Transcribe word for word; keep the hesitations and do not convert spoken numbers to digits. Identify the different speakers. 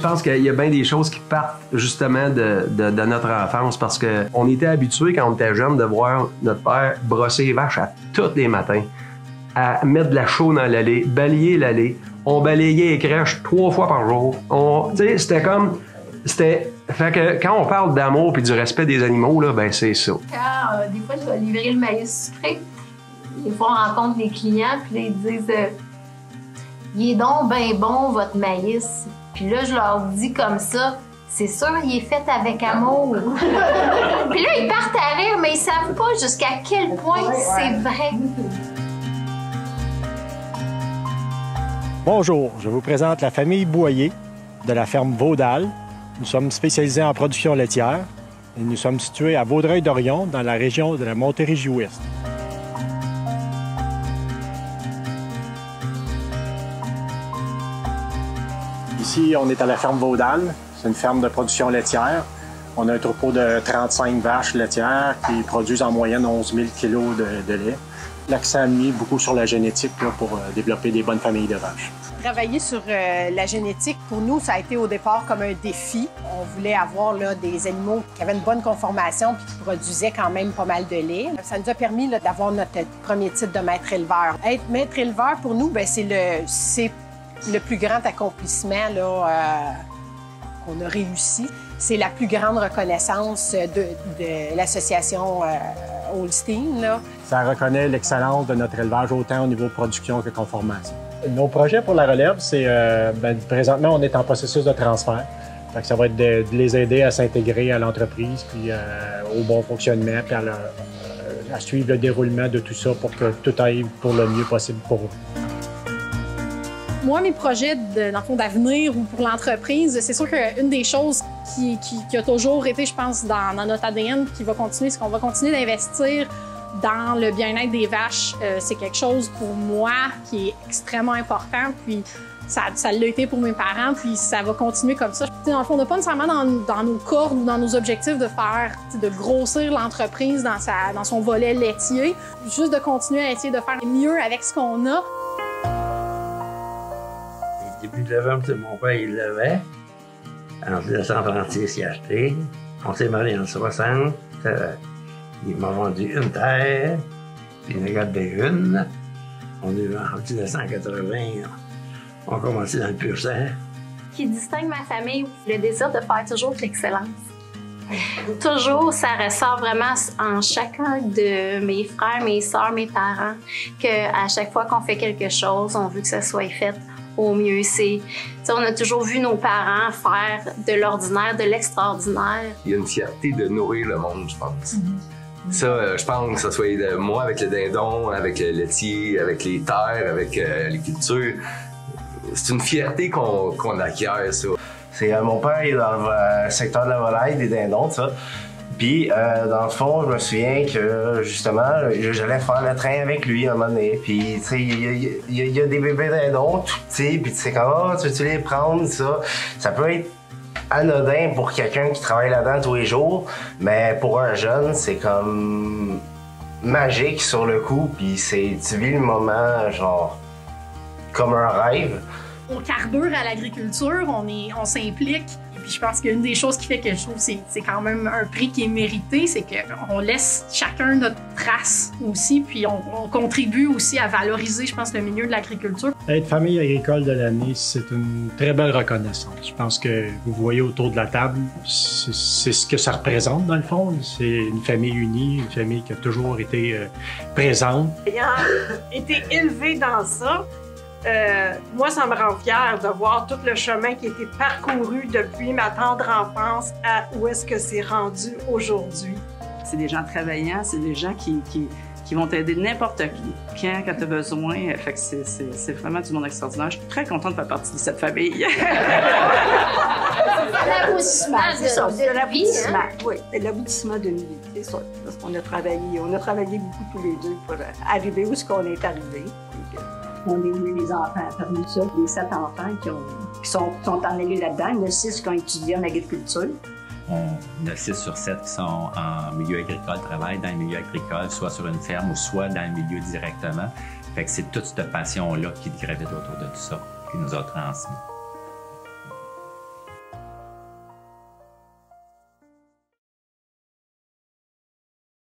Speaker 1: Je pense qu'il y a bien des choses qui partent justement de, de, de notre enfance parce qu'on était habitués quand on était jeune de voir notre père brosser les vaches à tous les matins, à mettre de la chaux dans l'allée, balayer l'allée. On balayait les crèches trois fois par jour. Tu sais, c'était comme... C'était... Fait que quand on parle d'amour et du respect des animaux, là, ben c'est ça.
Speaker 2: Quand euh, des fois, je vais livrer le maïs sucré, des fois, on rencontre des clients puis là, ils disent euh, « Il est donc bien bon, votre maïs. » Puis là, je leur dis comme ça, c'est sûr, il est fait avec amour. Puis là, ils partent à rire, mais ils savent pas jusqu'à quel point c'est vrai.
Speaker 3: Bonjour, je vous présente la famille Boyer de la ferme Vaudal. Nous sommes spécialisés en production laitière et nous sommes situés à Vaudreuil-Dorion, dans la région de la Montérégie-Ouest. Ici, on est à la ferme Vaudal. C'est une ferme de production laitière. On a un troupeau de trente-cinq vaches laitières qui produisent en moyenne onze mille kilos de, de lait. L'accent mis beaucoup sur la génétique là, pour euh, développer des bonnes familles de vaches.
Speaker 4: Travailler sur euh, la génétique, pour nous, ça a été au départ comme un défi. On voulait avoir là, des animaux qui avaient une bonne conformation puis qui produisaient quand même pas mal de lait. Ça nous a permis d'avoir notre premier titre de maître éleveur. Être maître éleveur, pour nous, c'est le, le plus grand accomplissement là, euh, qu'on a réussi. C'est la plus grande reconnaissance de, de l'association euh, Holstein. Là.
Speaker 3: Ça reconnaît l'excellence de notre élevage, autant au niveau production que conformation. Nos projets pour la relève, c'est euh, ben, présentement, on est en processus de transfert. Fait que ça va être de, de les aider à s'intégrer à l'entreprise, puis euh, au bon fonctionnement, puis à, leur, euh, à suivre le déroulement de tout ça pour que tout aille pour le mieux possible pour eux.
Speaker 5: Moi, mes projets de, dans le fond, d'avenir ou pour l'entreprise, c'est sûr qu'une des choses qui, qui, qui a toujours été, je pense, dans, dans notre A D N, qui va continuer, c'est qu'on va continuer d'investir dans le bien-être des vaches. Euh, c'est quelque chose pour moi qui est extrêmement important. Puis ça, ça l'a été pour mes parents, puis ça va continuer comme ça. T'sais, dans le fond, on n'a pas nécessairement dans, dans nos cordes ou dans nos objectifs de faire, de grossir l'entreprise dans, sa, dans son volet laitier, juste de continuer à essayer de faire mieux avec ce qu'on a.
Speaker 6: Les débuts de la vente, mon père, il l'avait. En mille neuf cent trente-six, il a acheté. On s'est mariés en soixante. Euh, il m'a vendu une terre, puis il m'a gardé une. On est en mille neuf cent quatre-vingts. On a commencé dans le pur sang.
Speaker 2: Ce qui distingue ma famille, le désir de faire toujours de l'excellence. Toujours, ça ressort vraiment en chacun de mes frères, mes sœurs, mes parents, qu'à chaque fois qu'on fait quelque chose, on veut que ça soit fait au mieux. C'est, on a toujours vu nos parents faire de l'ordinaire, de l'extraordinaire.
Speaker 7: Il y a une fierté de nourrir le monde, je pense. Mm-hmm. Ça, euh, je pense que ça soit de moi avec le dindon, avec le laitier, avec les terres, avec euh, les cultures. C'est une fierté qu'on qu'on acquiert, ça.
Speaker 8: C'est euh, mon père, il est dans le euh, secteur de la volaille, des dindons, tout ça. Puis, euh, dans le fond, je me souviens que, justement, j'allais faire le train avec lui à un moment donné. Puis, tu sais, il y, y, y a des bébés dindons tout petits, puis tu sais, comment tu veux-tu les prendre, ça? Ça peut être anodin pour quelqu'un qui travaille là-dedans tous les jours, mais pour un jeune, c'est comme magique sur le coup, puis c'est, tu vis le moment, genre, comme un rêve.
Speaker 5: On carbure à l'agriculture, on est, on s'implique. Et puis je pense qu'une des choses qui fait que je trouve que c'est, c'est quand même un prix qui est mérité, c'est qu'on laisse chacun notre trace aussi, puis on, on contribue aussi à valoriser, je pense, le milieu de l'agriculture.
Speaker 3: Être famille agricole de l'année, c'est une très belle reconnaissance. Je pense que vous voyez autour de la table, c'est, c'est ce que ça représente dans le fond. C'est une famille unie, une famille qui a toujours été euh, présente.
Speaker 9: Ayant été élevé dans ça, Euh, moi, ça me rend fière de voir tout le chemin qui a été parcouru depuis ma tendre enfance à où est-ce que c'est rendu aujourd'hui.
Speaker 10: C'est des gens travaillants, c'est des gens qui, qui, qui vont t'aider n'importe quand, quand tu as besoin. Fait que c'est, c'est, c'est vraiment du monde extraordinaire. Je suis très contente de faire partie de cette famille.
Speaker 2: L'aboutissement de,
Speaker 9: ça,
Speaker 2: de,
Speaker 9: de,
Speaker 2: de
Speaker 9: l'aboutissement,
Speaker 2: vie, hein?
Speaker 9: oui, c'est l'aboutissement d'une vie, c'est ça. Parce qu'on a travaillé, on a travaillé beaucoup tous les deux pour arriver où est-ce qu'on est arrivé.
Speaker 11: On est eu les enfants parmi ça, les sept enfants qui, ont, qui sont, sont en allés là-dedans. Il y en a six qui ont étudié en agriculture.
Speaker 12: On a six sur sept qui sont en milieu agricole, travaillent dans le milieu agricole, soit sur une ferme ou soit dans le milieu directement. Fait que c'est toute cette passion-là qui gravite autour de tout ça, qui nous a transmis.